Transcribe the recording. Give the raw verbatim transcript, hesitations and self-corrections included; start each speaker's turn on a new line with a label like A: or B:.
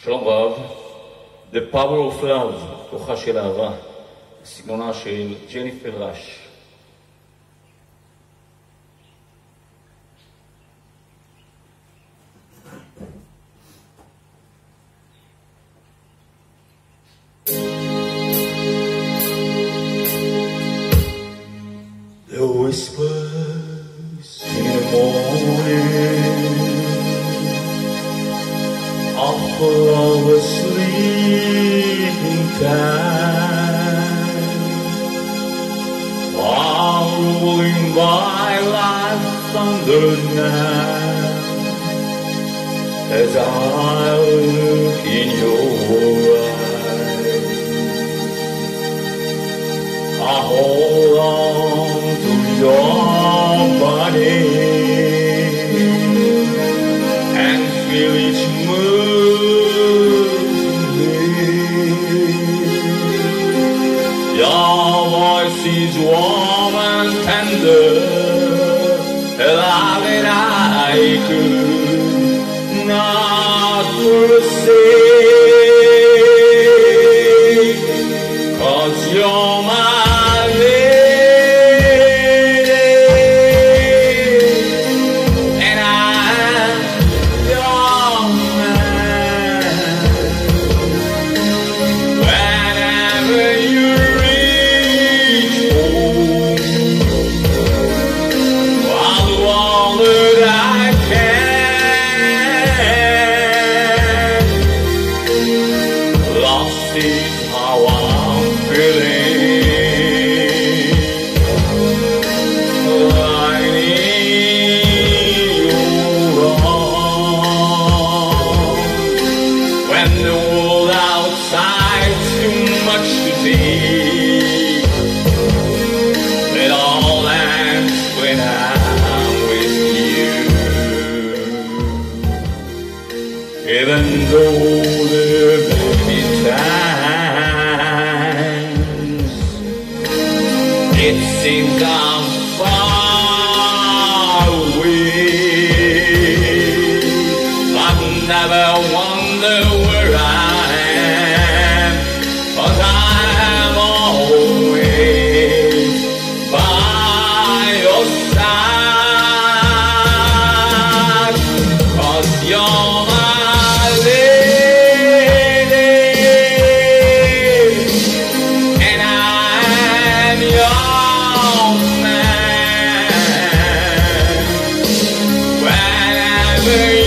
A: שלום רב, The Power of Love, כוחה של אהבה, סגנונה של ג'ניפר ראש.
B: The whispers in the morning of a sleeping time, following by like thunder now, as I look in your eyes, I hold on to your body and feel each move in me. Your voice is warm and tender, loving I could not forsake, 'cause you're my is how I'm feeling. I need your arms when the world outside's too much to see. It all ends when I'm with you. Even though there may be times it seems I'm far away, but never wonder where I am, 'cause I'm always by your side, 'cause you're my lady and I'm your man. Whenever